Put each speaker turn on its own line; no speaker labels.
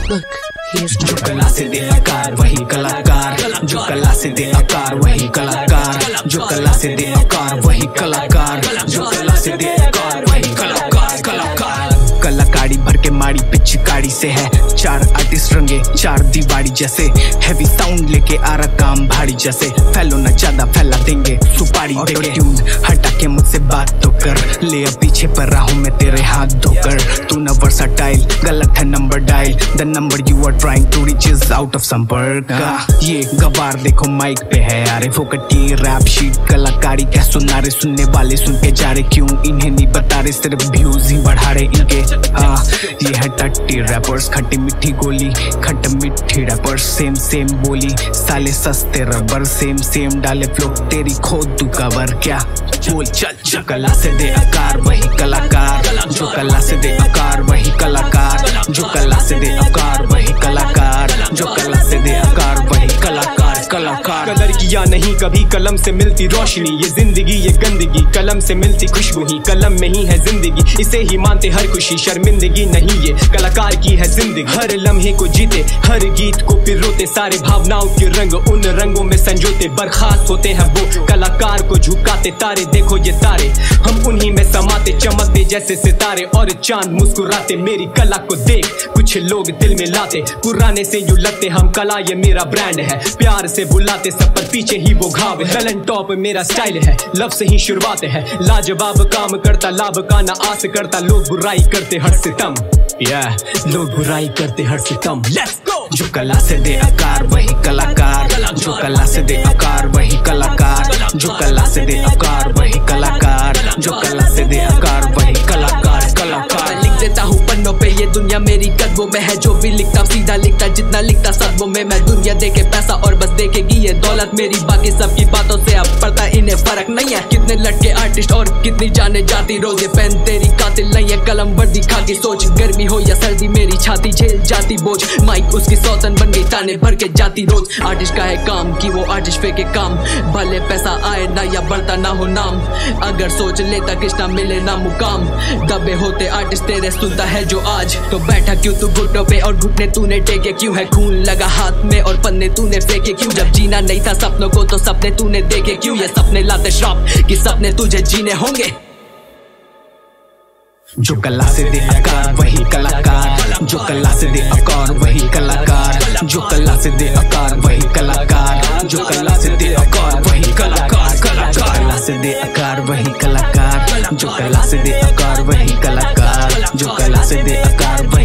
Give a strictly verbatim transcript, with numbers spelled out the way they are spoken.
Look, he is
जो कला से दे आकार वही कलाकार, जो कला से दे आकार वही कलाकार, जो कला से दे आकार वही कलाकार, जो कला से दे आकार वही कलाकार। कलाकार कलाकारी भर के माड़ी पिचकारी से है, चार आर्टिस्ट रंगे चार दीवारी जैसे, हैवी साउंड लेके आ रहा काम भारी जैसे, फैलो न ज्यादा फैला देंगे सुपारी देंगे। ट्यून हटा के मुझसे बात तो कर, ले अब पीछे पर रहा हूँ मैं तेरे हाथ धोकर, तू न वर्साटाइल गलत है number dial, the number you are trying to reach is out of संपर्क। ये गवार देखो माइक पे है यारे फोकटी रैप शीट, कलाकारी क्या सुना रहे सुनने वाले सुन के जा रहे, क्यों इन्हें नहीं बता रहे सिर्फ व्यूज ही बढ़ा रहे इनके। हाँ ये है टट्टी रैपर्स, खट्टी मिट्टी गोली, खट्ट मिट्टी रैपर्स, सेम सेम बोली, साले सस्ते रबर, सेम सेम डाले फ्लो, तेरी खोद तू कवर क्या बोल चल। जो कला से दे आकार वही कलाकार, जो कला से दे आकार वही कलाकार, जो कला से दे आकार वही कलाकार, जो कला से दे आकार वही कलाकार। कलाकार
कदर किया नहीं कभी कलम से मिलती रोशनी, ये जिंदगी ये गंदगी कलम से मिलती खुशबू ही, कलम में ही है जिंदगी, इसे ही मानते हर खुशी, शर्मिंदगी नहीं ये कलाकार की है जिंदगी। हर लम्हे को जीते हर गीत को पिरोते, सारे भावनाओं के रंग उन रंगों में संजोते, बर्खास्त होते हैं वो कलाकार को झुकाते तारे, देखो ये तारे हम उन्हीं में समाते, चमकते जैसे सितारे और चांद मुस्कुराते, मेरी कला को देख कुछ लोग दिल में लाते, पुराने से यूं लगते हम कला ये मेरा ब्रांड है, प्यार से बुलाते सब पर पीछे ही वो घाव है, ललन टॉप मेरा स्टाइल है, लव से ही शुरुआत है, लाजवाब काम करता लाभ का ना आस करता, लोग बुराई करते हर सितम, yeah, लोग बुराई करते हर सितम। Let's go!
जो कला से दे आकार वही कलाकार, जो कला से दे आकार वही कलाकार, जो कला से दे आकार वही कलाकार, जो कला से दे आकार वही कलाकार। कलाकार
लिख देता हूँ पन्नों पे, ये दुनिया मेरी कदमों में है, जो भी लिखता सीधा लिखता, जितना लिखता सदमों में मैं, दुनिया देखे पैसा और बस देखेगी ये दौलत मेरी, बाकी सबकी बातों से अब पड़ता इन्हें फर्क नहीं है, कितने लटके आर्टिस्ट और कितनी जाने जाती रोजे, पेन तेरी कातिल नहीं है कलम वर्दी खा की सोच, गर्मी हो या सर्दी मेरी छाती झेल जाती बोझ, माइक उसकी सौतन बन गई ताने भर के जाती रोज, आर्टिस्ट का है काम कि वो आर्टिस्ट फेंके काम, भले पैसा आए ना या बढ़ता ना हो नाम, अगर सोच लेता किसना मिले ना मुकाम, दबे होते आर्टिस्ट तेरे सुनता है जो आज, तो बैठा क्यों तू घुटनों पे और घुटने तूने टेके क्यों, है खून लगा हाथ में और पन्ने तूने फेंके क्यों, जब जीना नहीं था सपनों को तो सपने तूने देखे क्यों, ये सपने लाते श्राप कि सपने तुझे जीने होंगे।
जो कला से दे आकार वही कलाकार, जो कला से दे आकार वही कलाकार, जो कला से दे आकार वही कलाकार, जो कला से दे आकार वही कलाकार। कला से दे आकार वही कलाकार, जो कला से दे आकार वही कलाकार, जो कला से दे आकार वही